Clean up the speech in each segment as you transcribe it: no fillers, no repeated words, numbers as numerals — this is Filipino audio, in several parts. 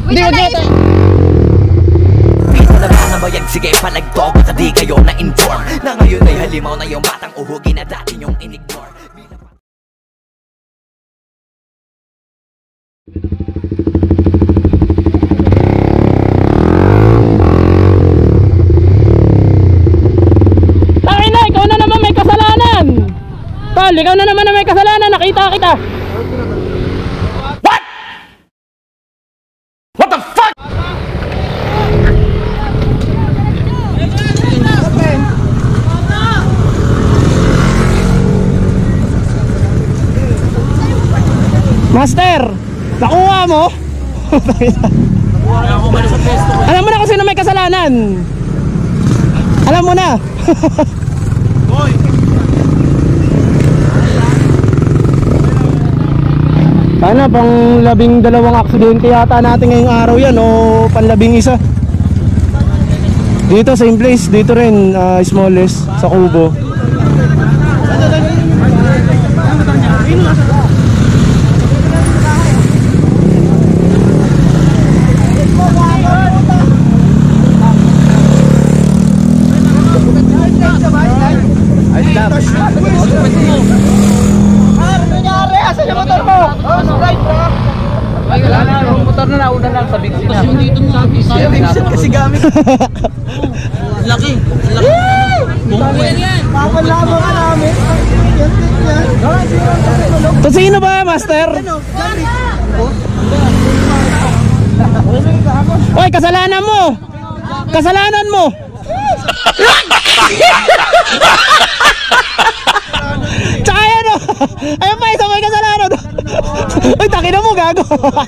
Hindi wag yata. Ito na ba nabayag? Sige palagtok at di kayo na-inform na ngayon ay halimaw na yung batang uhugi na dati nyong in-ignore. Ikaw na naman may kasalanan. Tol, ikaw na naman may kasalanan. Nakita kita. What? What the fuck? Master, nakuha mo? Alam mo na kung sino may kasalanan. Alam mo na. Sana pang 12 aksidente yata natin ngayong araw yan o panlabing 1. Dito same place, dito rin smallest sa Kubo. Motor na nauna lang sa big na. Dito mo kasi gamit. Laki. Bungko yan. Papalama ka namin. To sino ba, Master? Oy, kasalanan mo. Kasalanan mo. Tsaka yan o. Ayun pa, isa may kasalanan. Uy, takin na mo, gago.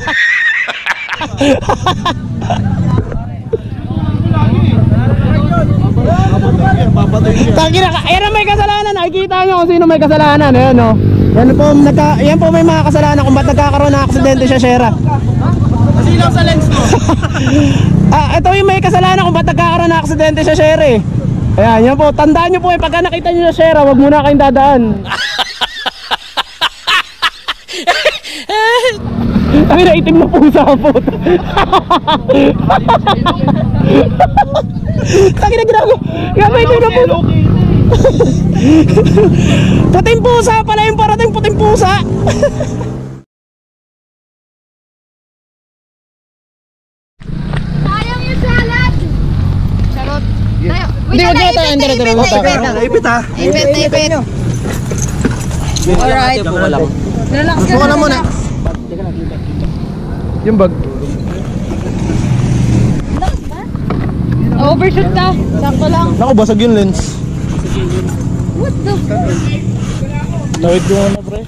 Takin na, ayan ang may kasalanan. Nakikita nyo kung sino may kasalanan. Ayan o. Yan po may mga kasalanan kung ba't nagkakaroon ng aksidente siya, Shera. Masilaw sa lens mo. Ito yung may kasalanan kung ba't nagkakaroon ng aksidente siya, Shera. Ayan, yan po. Tandaan nyo po pagka nakita nyo na Shera, wag muna kayong dadaan. Ang naitim na pusa po. Taki na ginago. Gabay itim na pusa. Puting pusa pala yung parating puting pusa. Sayang yung salad. Charot. Hindi wag yata. Ipit ha. Ipit. Alright. Relax ka Buka na muna. Yung bag. Overshoot ka. Sakto lang. Naku, basag yung lens. What the fuck? Tawid ko na, pre.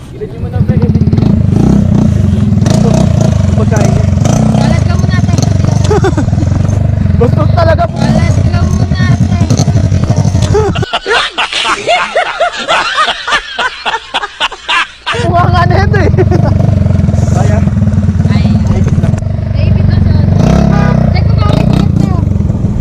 Salad ka muna tayo. Bastos talaga po. Salad ka muna tayo. Kuha nga na ito eh. David na siya. Check mo ba ako ticket na yun?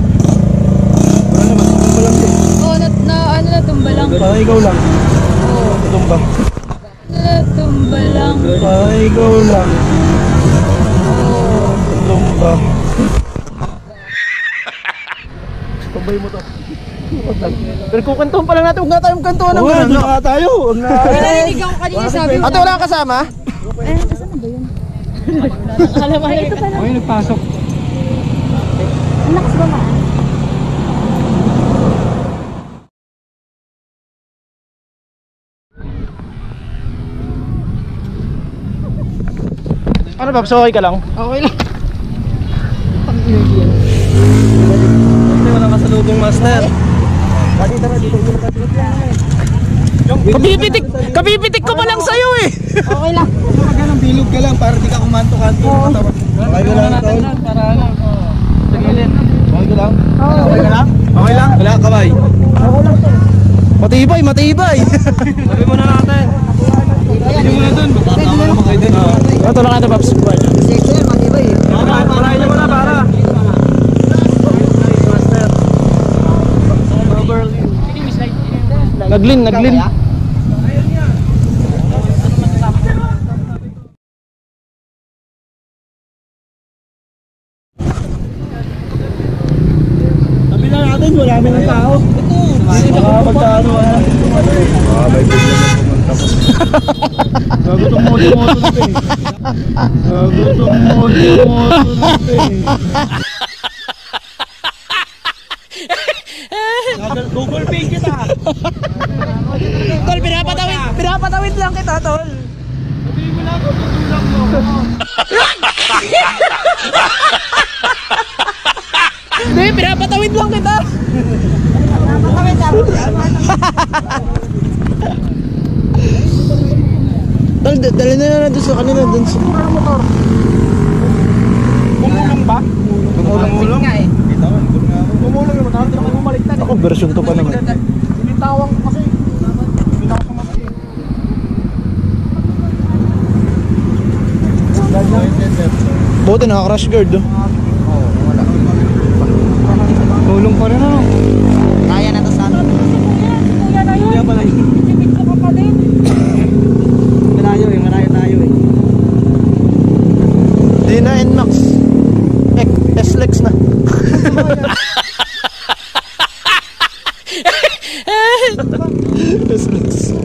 Oo, natumba lang. Para ikaw lang. Tumba. Natumba lang. Para ikaw lang. Tumba. Tumbay mo to. Pero kukantuhan pa lang natin. Huwag nga tayong kantuhan ng gano'n. Huwag nga tayo. Narinig ako kanina sabi mo. Ate, wala kang kasama? Kasama ba yun? Alam mo, ito pala. Ay, nagpasok. Ang lakas ba maan? Ano ba? So okay ka lang? Okay lang. Wala kasalubong, Master. Kapipitik ko pa lang sa'yo eh. Okay lang. Magandang bilog ka lang para di ka kumanto-kanto. Okay ka lang, Tol? Para lang. Sa gilid. Okay ka lang? Okay ka lang? Okay lang? Wala, kamay. Matibay, matibay. Sabi mo na natin. Sabi mo na dun. Tama naman kayo dun. Ito lang natin, Paps. Parahin nyo mo na para. Naglin. Gago tong moto-moto na eh. Gago tong moto-moto na eh. Google Pay kita. Tol, pinapatawid lang kita, tol. Sabihin mo na ako, tutulak mo ako. Hindi, pinapatawid lang kita. Tol, dali na doon sa kanina, doon sa... Kumulong ba? Kumulong nga eh. Kumulong yung motor, hindi ako bumaliktad. Ako, version to pa naman. Binitawang ko kasi. Binitawang ko kasi. Buti naka-crash guard, oh. Tulong pa rin ano. Kaya na to sa amin. Kaya pala yun. Malayo eh, malayo tayo eh. Di na NMAX. S-Lex na. S-Lex.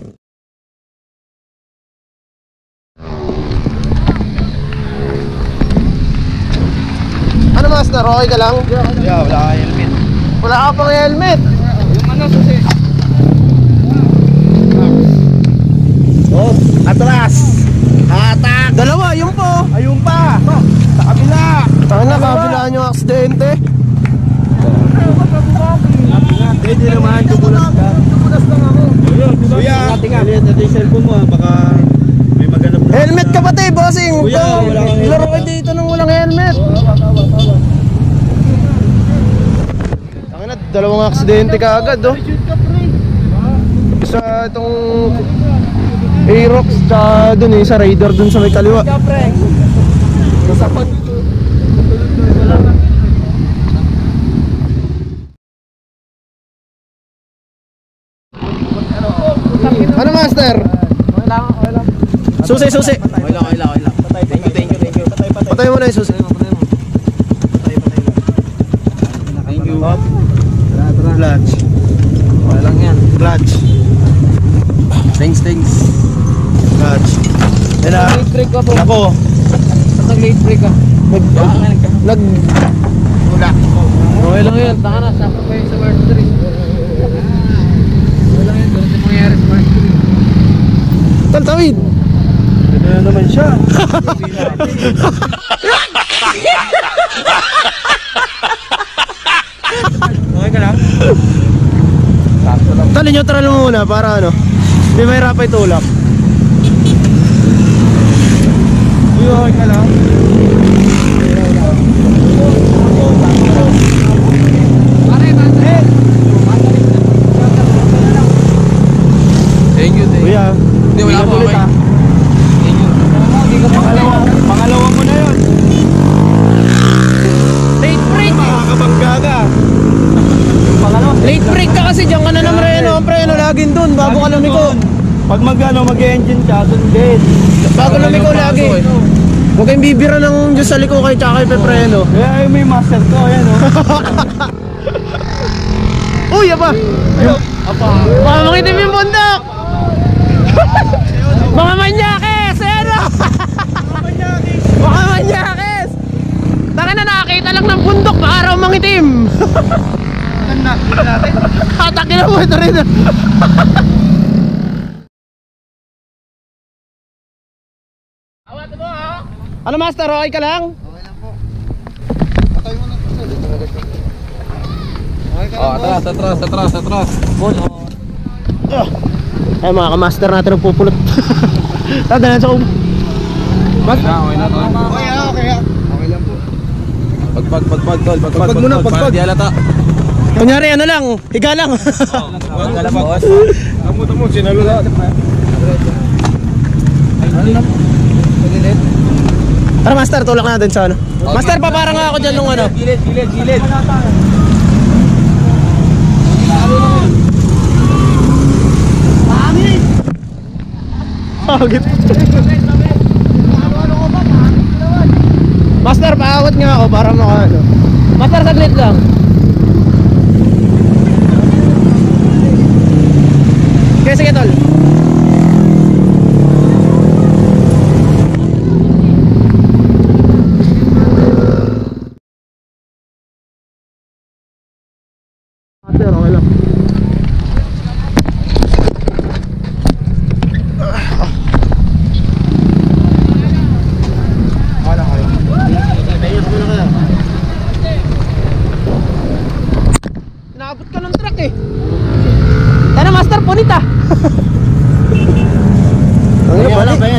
Ano master? Okay ka lang? Yeah, wala ka helmet. Wala ka pang helmet. Yung ano susi? Oh, atras. Atak. Dalawa, yun po. Ayun pa. Sa kabila. Saan na kabilaan yung aksidente? Hindi naman, dumulas ka. Dumulas lang ako. Kuya, ulit natin yung cellphone mo baka may maganap na. Helmet ka pati, bossing. Kuya, wala kang helmet. Laro ka dito nang walang helmet. Tangina, dalawang aksidente ka agad, oh. Isa itong Aerox, tsaka dun eh, sa Raider dun sa may kaliwa. Ano master? Okay lang. Susi. Okay lang. Thank you. Patay mo na yung susi. Thank you. Clutch. Okay lang yan. Clutch. Thanks. Clutch. Yan na. Late break ka po. Ako. Late break ka. Nag... Wala. Okay lang yan. Taka na. Sapa pa yung sa March 3. Okay lang yan. Ganun yung mangyayari sa March 3. Tawid. Ito na naman siya. Okay ka lang? Tali neutral mo muna para ano. Hindi mahirap ay tulak. Uy, okay ka lang? Thank you. Kuya, Hindi, wala po. Okay. Thank you. pangalawa mo na yun. Late break. Makakabangga ka. Pangalawa. Late break ka kasi diyan ka na ng preno. Ang preno laging dun bago ka lumiko. Pag mag-engine ka, sundin. Bago lumiko lagi. Huwag kayong bibira ng Diyos sa liko kayo tsaka kayo preno. Kaya may master ko, ayan o. Uy, apa? Baka mangitim yung bundok. Mga manyakes! Ano? Mga manyakes! Taka na nakakita lang ng bundok, araw mangitim. Ganda, kita natin. Atakin na mo ito rin. Ano master, okay ka lang? Patay mo na ito. Okay ka Oh, lang, boss. atras. Ay mga kamaster natin ang pupulot. Tadalan sa Okay na to. Okay ha, okay ha. Okay lang po. Pagpag mo na, pagpag. Di halata. kunyari ano lang, higa lang. Pagpag boss. Tamo, sinalula. Tara master, tulak natin sa ano. Master, paparang nga ako dyan nung ano. Gilid. Pagit. Master, paawat nga ako para makaano. Master, saglit lang. Okay, sige tol.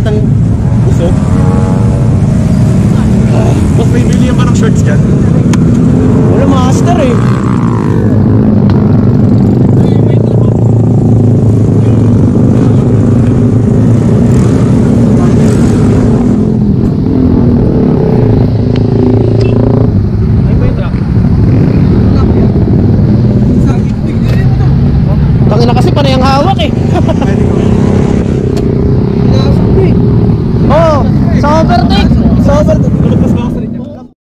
yatang usok. Boss, may bilihan pa ng shorts dyan. Wala master eh. Tangina kasi panay ang hawak eh. Oh, sa overtake. Sa overtake. Lumagpas ba ako sa inyo?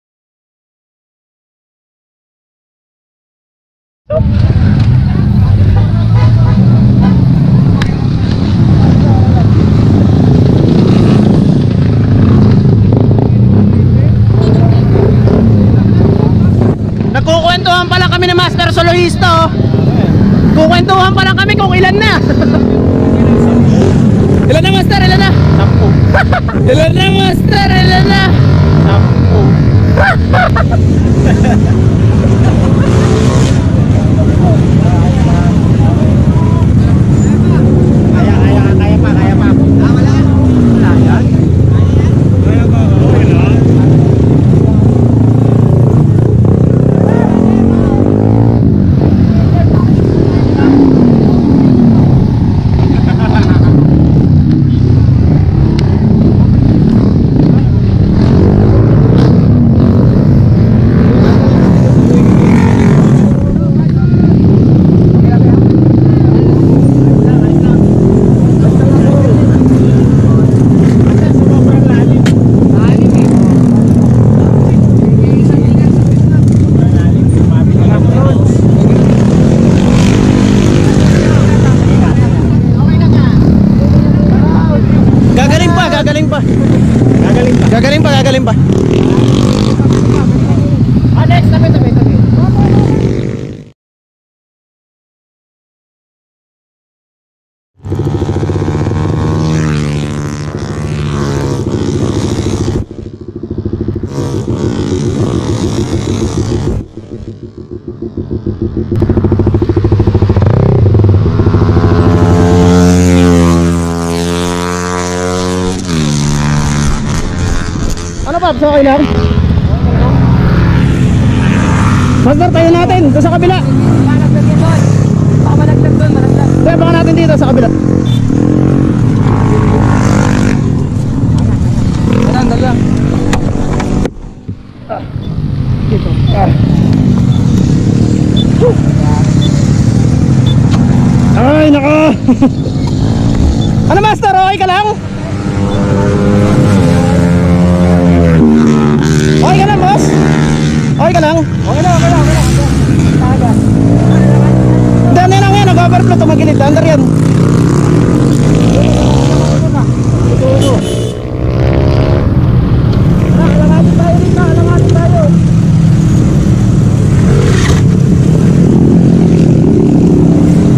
Nagkukwentuhan pa lang kami ni Master Soloisto. Kukwentuhan pa lang kami kung ilan na. Ilan na Master? Ilan na? 10. Ilan na Master? Ilan na? 10. Kaya pa. Wala yan. Kaya ba? Okay na. Gagaling pa. Alex, tabi. Ano Pops, okay lang? Master, tayo natin doon sa kabila. Baka malaglag doon, malaglag. Kaya baka natin dito sa kabila. Dala. Dito. Ay, nako. Ano Master, okay ka lang? Okay ka lang, boss? Okay ka lang? Okay lang. Taga. Hindi, ano lang yan, nag-overflow, tumagilid, under yan. Alangatin tayo.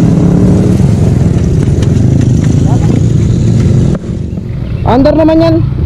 Under naman yan.